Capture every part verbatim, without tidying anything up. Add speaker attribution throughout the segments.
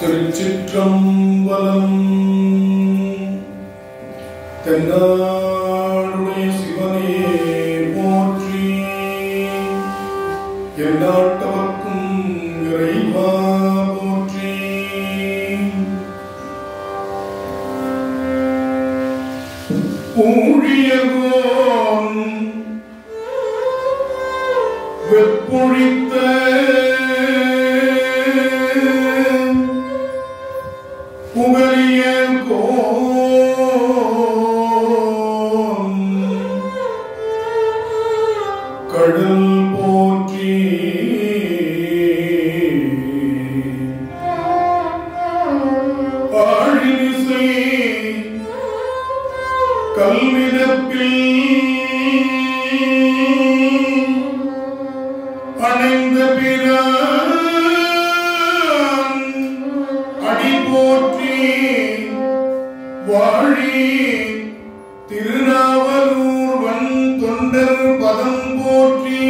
Speaker 1: திருச்சிற்றம்பலம். தென்னாடுடைய சிவனே போற்றி, எந்நாட்டவர்க்கும் இறைவா போற்றி. ஊழியர்கோன் வெப்பொழித்த கடல் போற்றி, ஆழிமிசை கல்விதப்பில் அணைந்த பிரான் அடி போற்றி, வாழி திருநாவலூர் வன் தொண்டர் பதம் போற்றி.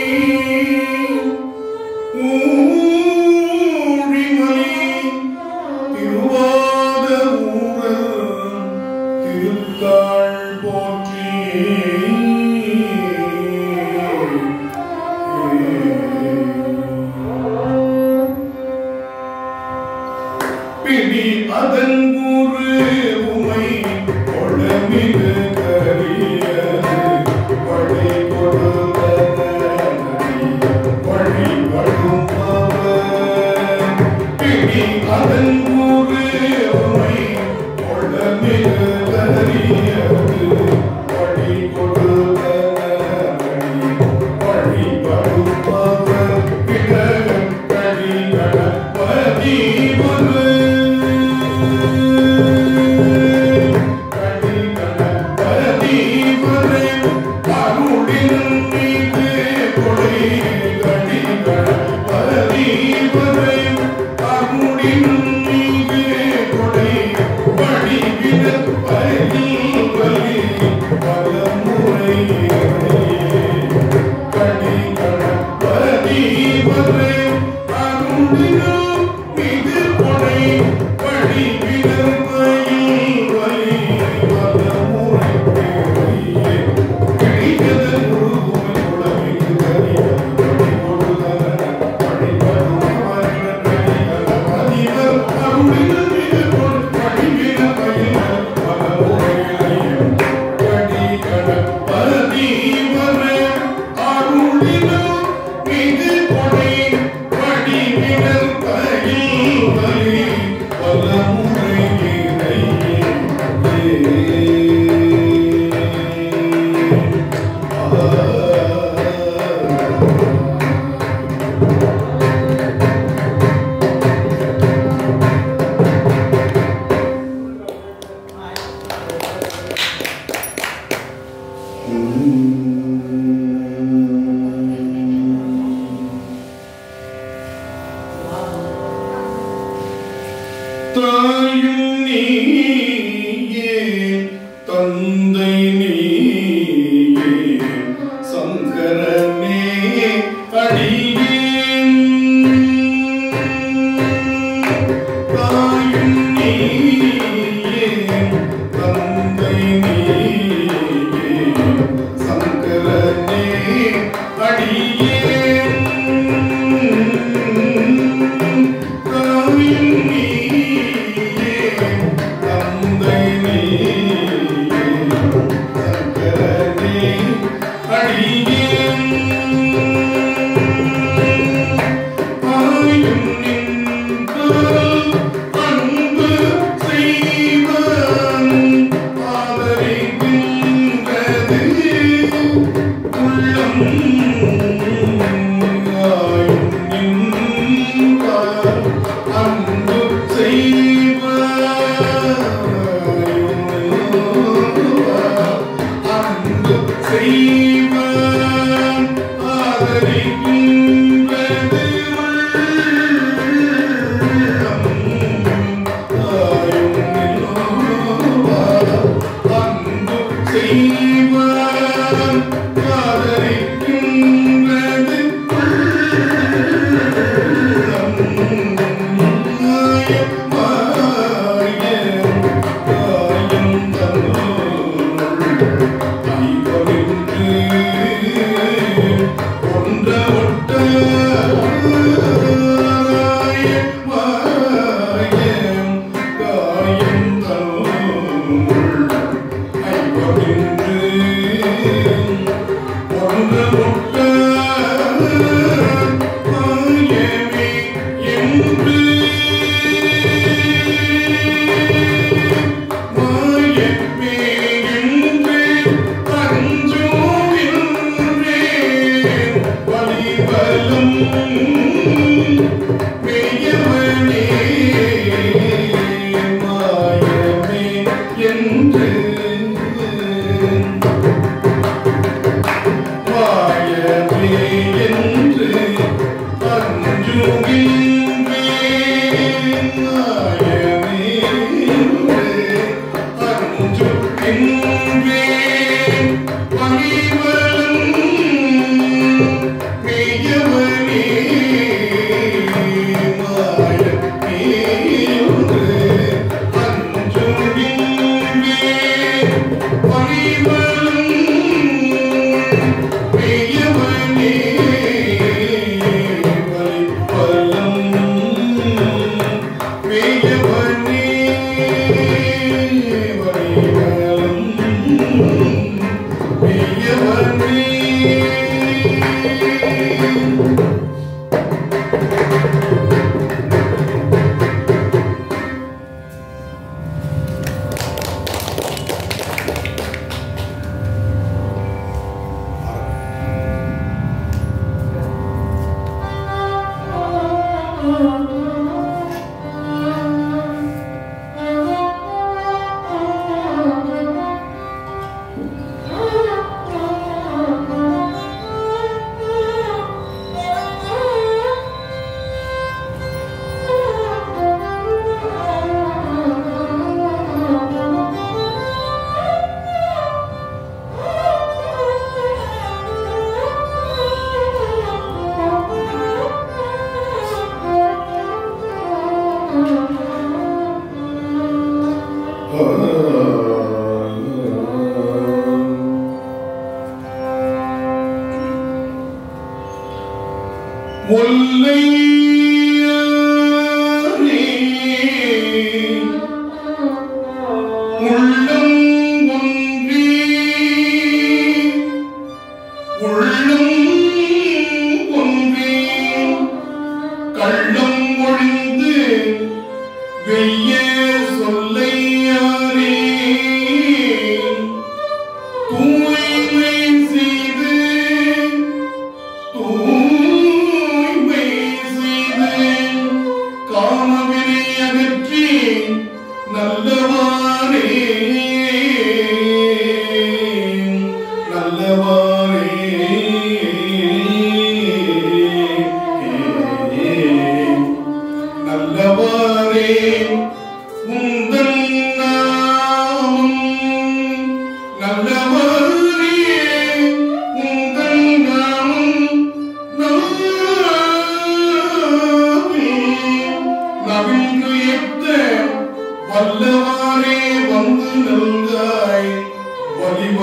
Speaker 1: ஊழிமலி திருவாத ஊரர் திருத்தாள் போற்றி. பிடி அதன் ஊரு உமை கொடமிகு கரியது வழி கொடுத்தனி வழி வழும்பவர். பிடி அதன் ஊரு உமை கொடமிகு கரியது வழி கொடுத்தனி வழி வழும்பவர். பிடகடி கணபதி ஒரு தாயும் நீயே தந்தை நீயே சங்கரனே அடியேன். தாயும் நீயே தந்தை நீயே சங்கரனே அடியேன். தாயும் அன்பு செய்வாய்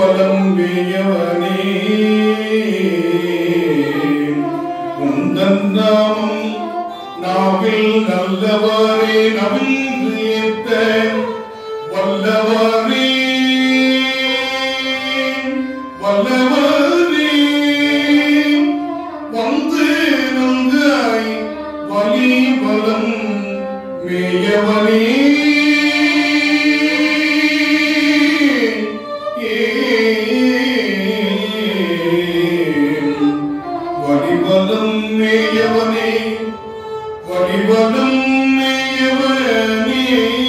Speaker 1: வலம் மேயவனே உந்தன் நாமம் நாவில் நல்லவரே நவின்று ஏத்த வல்லவரே வல்லவரே வந்து நந்தாய் வலி வலம் மேயவனே வலிவலம் மேயவனே வலிவலம் மேயவனே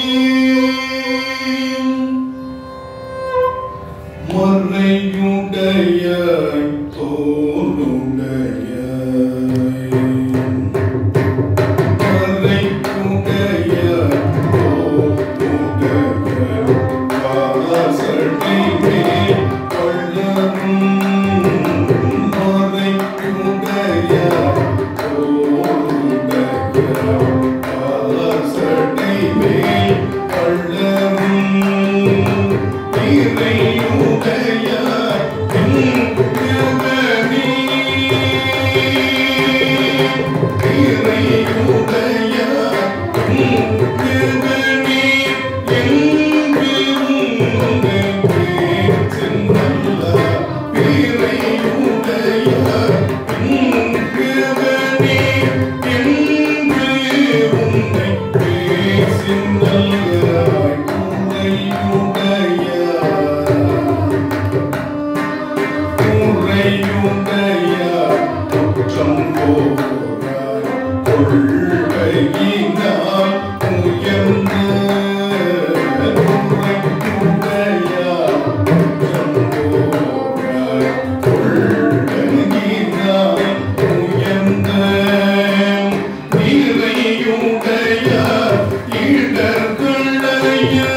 Speaker 1: மறையுடையாய் தோளுடையாய் மறையுடையாய் தோளுடையாய் வாசடை மேல் கொள்ளரும் மறையுடையாய் தோளுடையாய் வாசடை மேல் கொள்ளரும் இறையுடையாய் எங்கவனே இறையுடையாய் எங்கவனே எங்கு உன்னை சென்றல்ல இறையுடையாய் எங்கவனே எங்கு உன்னை பேசினல்லாய் உறையுடையாய் குற்றம் போராய் கொள்கையினால் உயர்ந்த உறையுடையாய் குற்றம் போராய் கொள்கையினால் உயர்ந்த நிறையுடையாய் இடர்களையாய்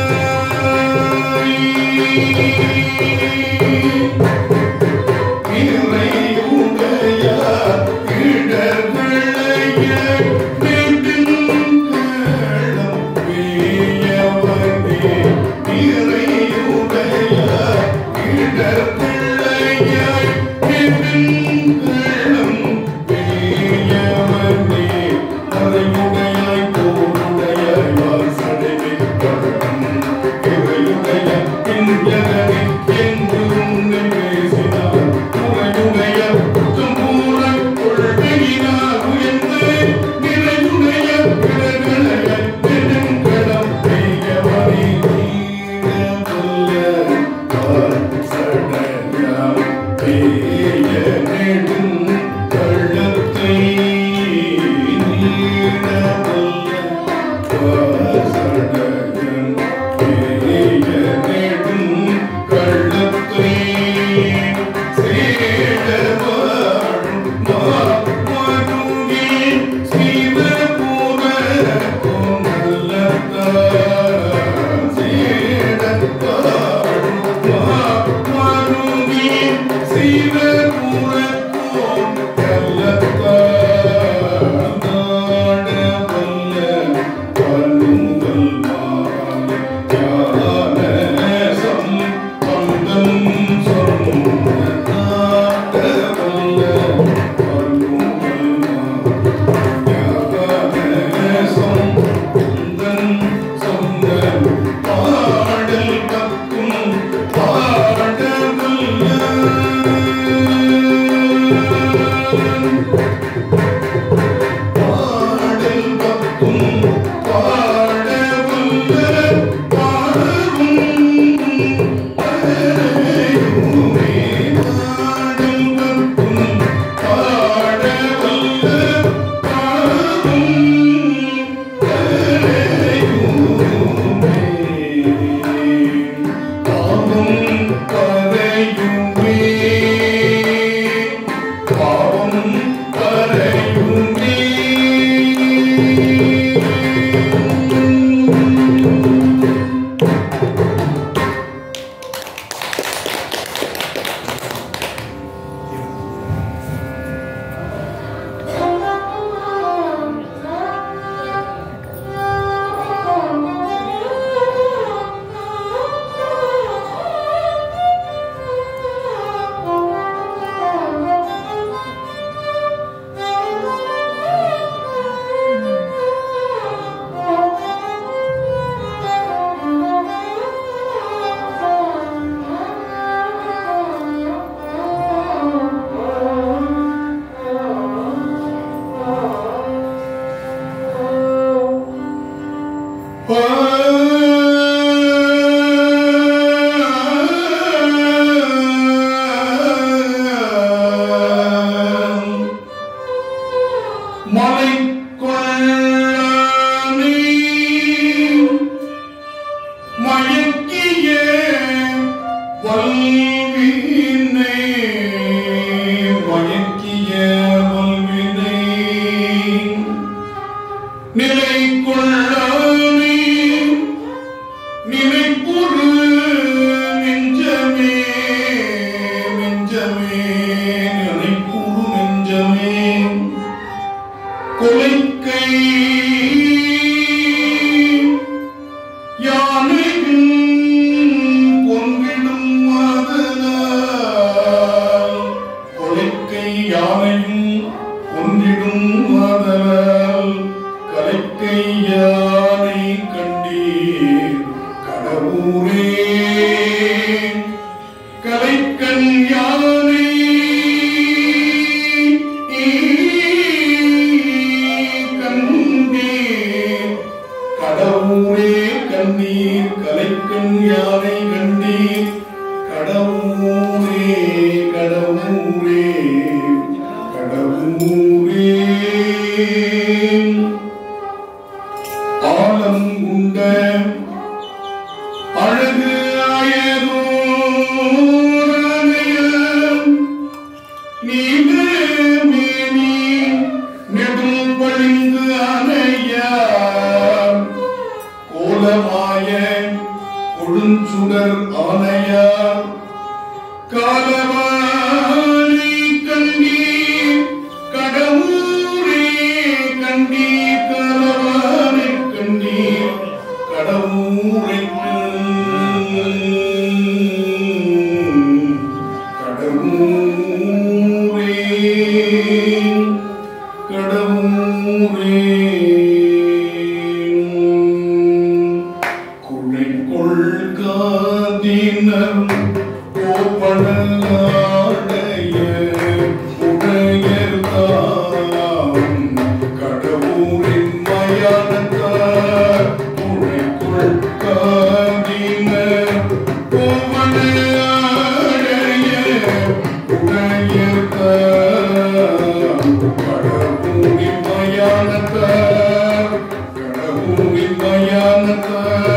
Speaker 1: வல்வினை மயக்கிய வல்வினை நிலை கொள்ளானே நினைப்புறு நெஞ்சமே நெஞ்சமே நினைப்புறு நெஞ்சமே கொலைக்கை யானைகள் கொன்றிடும் மாதலால் கொலைக்கை யானையும் கொன்றிடும் மாதலால் கலைக்கை யானை கண்டீர் கடவுரே கலைக்கண் யானை கண்டீர் கடவுரே கண்ணீர் கலைக்கண் யானை கண்டீர் கடவுரே கடவுரே கடவுரே ஆலம் உண்ட அழகு ஆயதோரணையம் நீலமேனி நெடும் பளிங்கு அணையார் கோலமாய கொழுஞ்சுடர் ஆணையார் காலவாணி கண்டீர் கடவுரே கண்டீர் காலவாணி கண்டீர் கடவுரை கடவுரே கடவுரே குழைக்கொள் காதினர் கோப்படலாடைய உடையர்தாம் கடவுரின் மயானத்தார் குழைக்கொள் காதினர் கோப்படலாடைய உடையர்தாம் கடவுரின் மயானத்தார் கடவுரின் மயானத்தார்